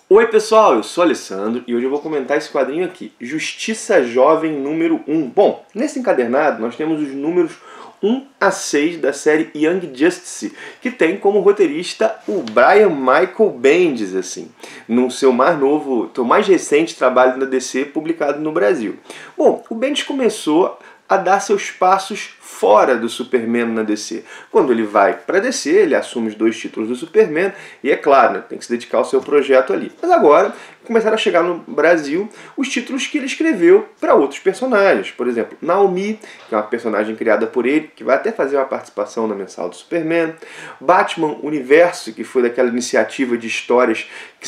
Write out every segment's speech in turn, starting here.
Oi pessoal, eu sou o Alessandro e hoje eu vou comentar esse quadrinho aqui, Justiça Jovem número 1. Bom, nesse encadernado nós temos os números 1 a 6 da série Young Justice, que tem como roteirista o Brian Michael Bendis, assim, no seu mais recente trabalho na DC publicado no Brasil. Bom, o Bendis começou a dar seus passos fora do Superman na DC. Quando ele vai para a DC, ele assume os 2 títulos do Superman e, é claro, né, tem que se dedicar ao seu projeto ali. Mas agora começaram a chegar no Brasil os títulos que ele escreveu para outros personagens. Por exemplo, Naomi, que é uma personagem criada por ele, que vai até fazer uma participação na mensal do Superman. Batman Universo, que foi daquela iniciativa de histórias que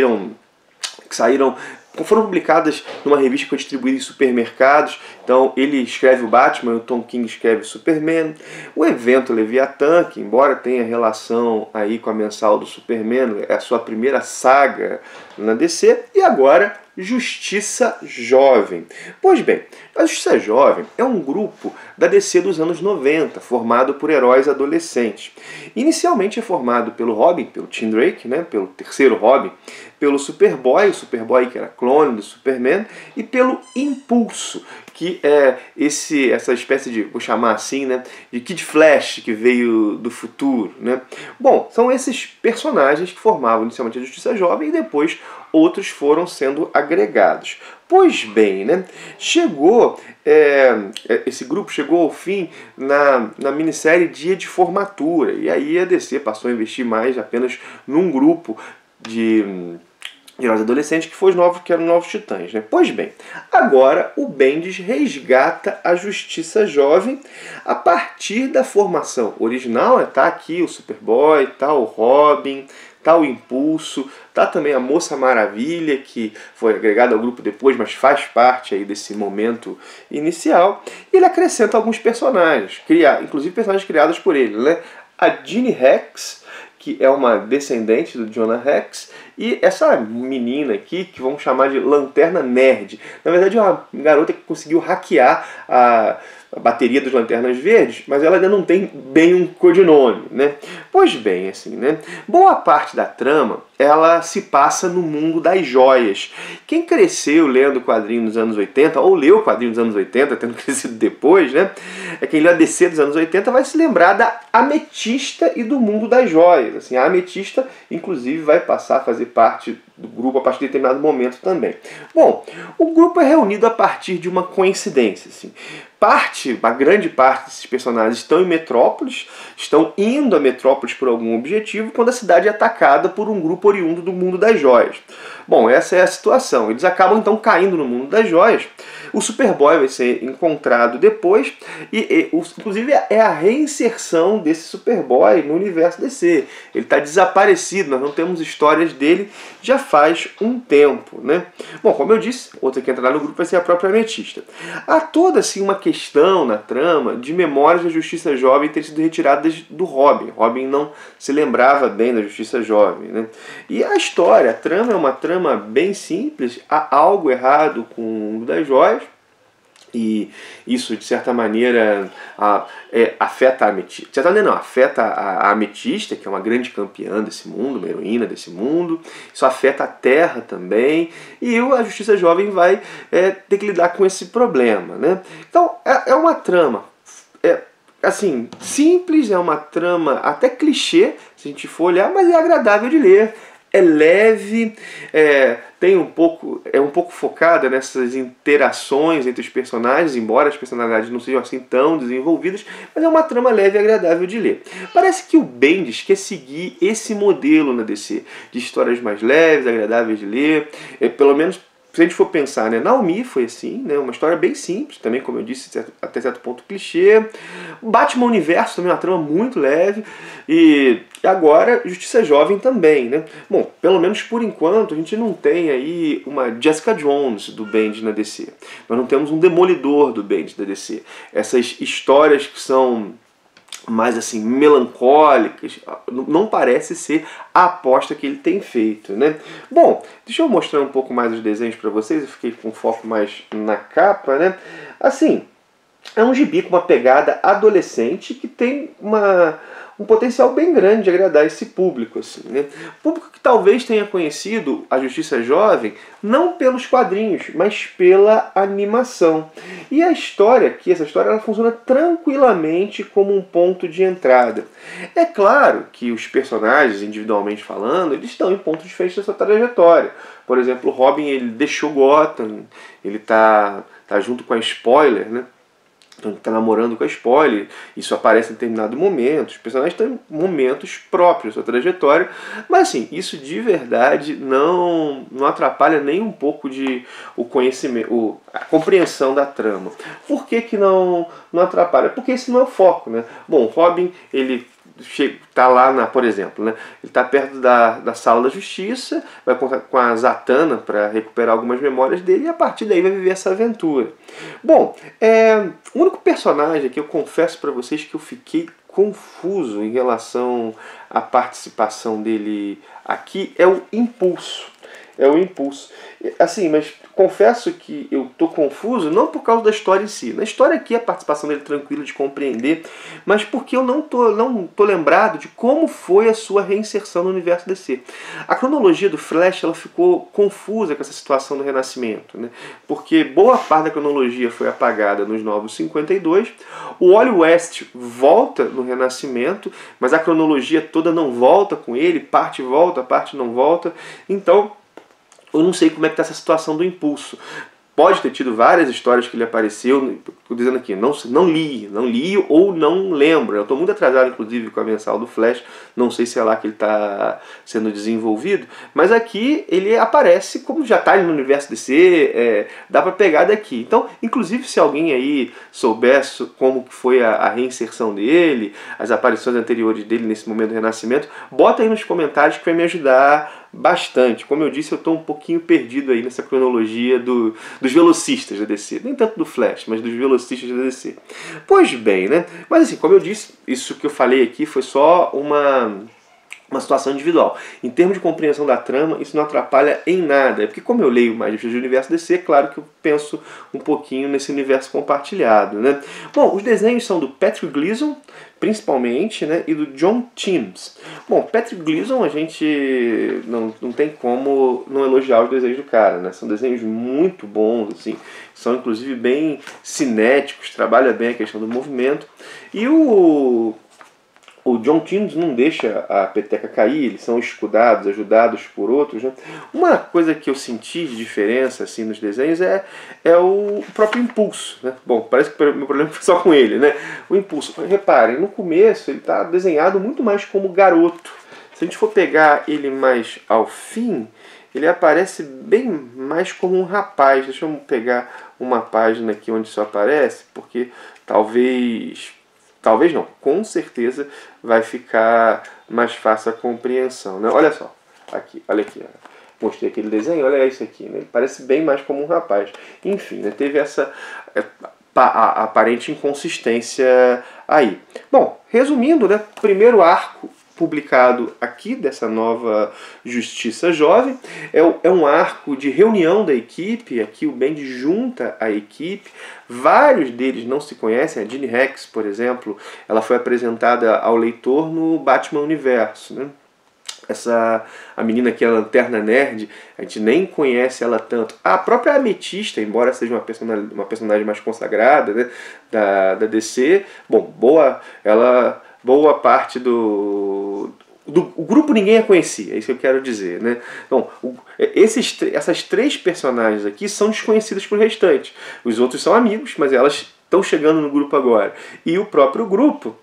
foram publicadas numa revista que foi distribuída em supermercados. Então ele escreve o Batman e o Tom King escreve o Superman. O evento Leviatã, que embora tenha relação aí com a mensal do Superman, é a sua primeira saga na DC. E agora Justiça Jovem. Pois bem, a Justiça Jovem é um grupo da DC dos anos 90, formado por heróis adolescentes. Inicialmente é formado pelo Robin, pelo Tim Drake, né, pelo terceiro Robin, pelo Superboy, o Superboy que era clone do Superman, e pelo Impulso, que é essa espécie de, vou chamar assim, né, de Kid Flash, que veio do futuro, né? Bom, são esses personagens que formavam inicialmente a Justiça Jovem e depois outros foram sendo agregados. Pois bem, né, esse grupo chegou ao fim na minissérie Dia de Formatura, e aí a DC passou a investir mais apenas num grupo de heróis adolescentes que eram Novos Titãs, né? Pois bem, agora o Bendis resgata a Justiça Jovem a partir da formação original. Tá aqui o Superboy, tá o Robin, tá o Impulso, tá também a Moça Maravilha, que foi agregada ao grupo depois, mas faz parte aí desse momento inicial. E ele acrescenta alguns personagens, inclusive personagens criados por ele, né? A Jeannie Rex, que é uma descendente do Jonah Rex, e essa menina aqui, que vamos chamar de Lanterna Nerd. Na verdade é uma garota que conseguiu hackear a bateria dos Lanternas Verdes, mas ela ainda não tem bem um codinome, né? Pois bem, assim, né? Boa parte da trama, ela se passa no mundo das joias. Quem cresceu lendo quadrinhos nos anos 80, ou leu quadrinhos nos anos 80, tendo crescido depois, né? Quem leu a DC dos anos 80 vai se lembrar da Ametista e do mundo das joias. Assim, a Ametista, inclusive, vai passar a fazer parte do grupo a partir de determinado momento também. Bom, o grupo é reunido a partir de uma coincidência, assim. Uma grande parte desses personagens estão em Metrópolis, estão indo a Metrópolis por algum objetivo, quando a cidade é atacada por um grupo oriundo do mundo das joias. Bom, essa é a situação. Eles acabam então caindo no mundo das joias. O Superboy vai ser encontrado depois inclusive é a reinserção desse Superboy no universo DC. Ele está desaparecido, nós não temos histórias dele já faz um tempo, né? Bom, como eu disse, outra que entrará no grupo vai ser a própria Ametista. Há toda assim uma questão na trama de memórias da Justiça Jovem ter sido retiradas do Robin. Robin não se lembrava bem da Justiça Jovem, né? E a trama é uma trama bem simples. Há algo errado com o mundo das joias, e isso, de certa maneira, afeta a Ametista. De certa maneira, não, afeta a Ametista, que é uma grande campeã desse mundo, uma heroína desse mundo. Isso afeta a Terra também. E a Justiça Jovem vai ter que lidar com esse problema, né? Então, é uma trama assim, simples, é uma trama até clichê, se a gente for olhar, mas é agradável de ler. É leve, é um pouco focada nessas interações entre os personagens, embora as personalidades não sejam assim tão desenvolvidas, mas é uma trama leve e agradável de ler. Parece que o Bendis quer seguir esse modelo na DC, de histórias mais leves, agradáveis de ler, pelo menos se a gente for pensar, né, Naomi foi assim, né, uma história bem simples, também, como eu disse, até certo ponto clichê. O Batman Universo também é uma trama muito leve. E agora, Justiça Jovem também, né? Bom, pelo menos por enquanto, a gente não tem aí uma Jessica Jones do Bendis na DC. Nós não temos um Demolidor do Bendis da DC. Essas histórias que são mais assim, melancólicas, não parece ser a aposta que ele tem feito, né? Bom, deixa eu mostrar um pouco mais os desenhos para vocês, eu fiquei com foco mais na capa, né? Assim, é um gibi com uma pegada adolescente que tem um potencial bem grande de agradar esse público, assim, né? Público que talvez tenha conhecido a Justiça Jovem não pelos quadrinhos, mas pela animação. E a história aqui, essa história, ela funciona tranquilamente como um ponto de entrada. É claro que os personagens, individualmente falando, eles estão em pontos diferentes da sua trajetória. Por exemplo, o Robin, ele deixou Gotham, ele tá junto com a Spoiler, né? Está namorando com a Spoiler, isso aparece em determinado momento, os personagens têm momentos próprios da sua trajetória, mas assim, isso de verdade não atrapalha nem um pouco o conhecimento, a compreensão da trama. Por que não atrapalha? Porque esse não é o foco, né? Bom, Robin, ele está lá, por exemplo, né? Ele está perto da sala da justiça, vai contar com a Zatanna para recuperar algumas memórias dele e a partir daí vai viver essa aventura. Bom, o único personagem que eu confesso para vocês que eu fiquei confuso em relação à participação dele aqui é o Impulso. É o Impulso. Assim, mas confesso que eu tô confuso não por causa da história em si. Na história aqui a participação dele é tranquila de compreender, mas porque eu não tô lembrado de como foi a sua reinserção no universo DC. A cronologia do Flash ela ficou confusa com essa situação do Renascimento, né? Porque boa parte da cronologia foi apagada nos Novos 52, o Wally West volta no Renascimento, mas a cronologia toda não volta com ele, parte volta, parte não volta, então eu não sei como é que está essa situação do Impulso. Pode ter tido várias histórias que ele apareceu, estou dizendo aqui, não li ou não lembro. Eu estou muito atrasado, inclusive, com a mensal do Flash, não sei se é lá que ele está sendo desenvolvido, mas aqui ele aparece, como já está no universo DC, dá para pegar daqui. Então, inclusive, se alguém aí soubesse como foi a reinserção dele, as aparições anteriores dele nesse momento do Renascimento, bota aí nos comentários que vai me ajudar bastante. Como eu disse, eu estou um pouquinho perdido aí nessa cronologia dos velocistas da DC. Nem tanto do Flash, mas dos velocistas da DC. Pois bem, né? Mas assim, como eu disse, isso que eu falei aqui foi só uma situação individual. Em termos de compreensão da trama, isso não atrapalha em nada. É porque como eu leio mais do universo DC, é claro que eu penso um pouquinho nesse universo compartilhado, né? Bom, os desenhos são do Patrick Gleason, principalmente, né, e do John Timms. Bom, Patrick Gleason, a gente não tem como não elogiar os desenhos do cara, né? São desenhos muito bons, assim, são inclusive bem cinéticos, trabalha bem a questão do movimento. E o John Timms não deixa a peteca cair, eles são escudados, ajudados por outros, né? Uma coisa que eu senti de diferença assim, nos desenhos é o próprio Impulso, né? Bom, parece que o meu problema foi só com ele, né? O Impulso, reparem, no começo ele está desenhado muito mais como garoto. Se a gente for pegar ele mais ao fim, ele aparece bem mais como um rapaz. Deixa eu pegar uma página aqui onde isso aparece, porque talvez não, com certeza vai ficar mais fácil a compreensão, né? Olha só, olha aqui, mostrei aquele desenho, olha isso aqui, né? Ele parece bem mais como um rapaz. Enfim, né? Teve essa a aparente inconsistência aí. Bom, resumindo, né? Primeiro arco publicado aqui dessa nova Justiça Jovem é um arco de reunião da equipe. Aqui o Bendis junta a equipe, vários deles não se conhecem. A Jean Rex, por exemplo, ela foi apresentada ao leitor no Batman Universo, né? A menina aqui, a Lanterna Nerd, a gente nem conhece ela tanto. A própria Ametista, embora seja uma personagem mais consagrada, né, da DC, bom, boa parte do grupo ninguém a conhecia, é isso que eu quero dizer, né? Então, essas três personagens aqui são desconhecidas por restante. Os outros são amigos, mas elas estão chegando no grupo agora. E o próprio grupo,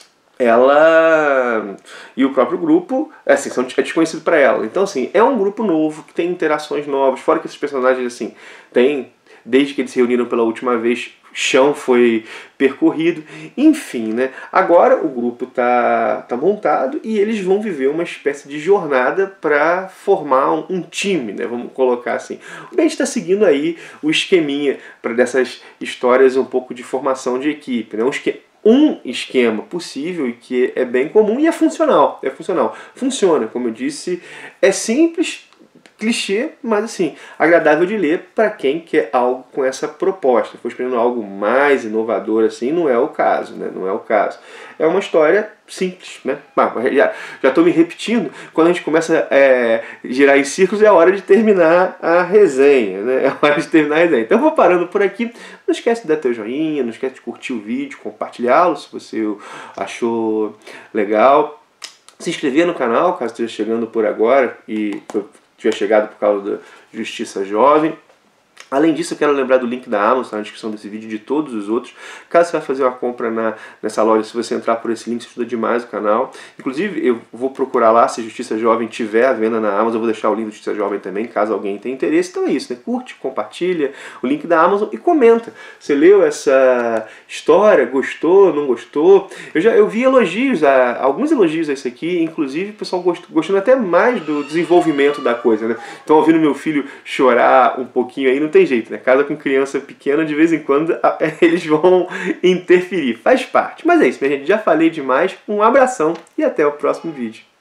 assim, é desconhecido para ela. Então, assim, é um grupo novo, que tem interações novas, fora que esses personagens, assim, desde que eles se reuniram pela última vez, chão foi percorrido, enfim, né? Agora o grupo tá montado e eles vão viver uma espécie de jornada para formar um time, né? Vamos colocar assim. O Ben está seguindo aí o esqueminha para dessas histórias um pouco de formação de equipe, né? Um esquema possível e que é bem comum e é funcional. Funciona, como eu disse, é simples, clichê, mas assim, agradável de ler para quem quer algo com essa proposta. For esperando algo mais inovador assim, não é o caso, né? Não é o caso. É uma história simples, né? Já estou me repetindo, quando a gente começa a girar em círculos, é a hora de terminar a resenha, né? É a hora de terminar a resenha. Então eu vou parando por aqui. Não esquece de dar teu joinha, não esquece de curtir o vídeo, compartilhá-lo se você achou legal. Se inscrever no canal, caso esteja chegando por agora e tiver chegado por causa da Justiça Jovem. Além disso, eu quero lembrar do link da Amazon, tá na descrição desse vídeo, de todos os outros. Caso você vai fazer uma compra nessa loja, se você entrar por esse link, você ajuda demais o canal. Inclusive, eu vou procurar lá, se Justiça Jovem tiver à venda na Amazon, eu vou deixar o link do Justiça Jovem também, caso alguém tenha interesse. Então é isso, né? Curte, compartilha o link da Amazon e comenta. Você leu essa história? Gostou? Não gostou? Eu vi elogios, alguns elogios a isso aqui, inclusive o pessoal gostando até mais do desenvolvimento da coisa, né? Então, ouvindo meu filho chorar um pouquinho aí, não tem jeito, né? Casa com criança pequena, de vez em quando eles vão interferir. Faz parte. Mas é isso, minha gente. Já falei demais. Um abração e até o próximo vídeo.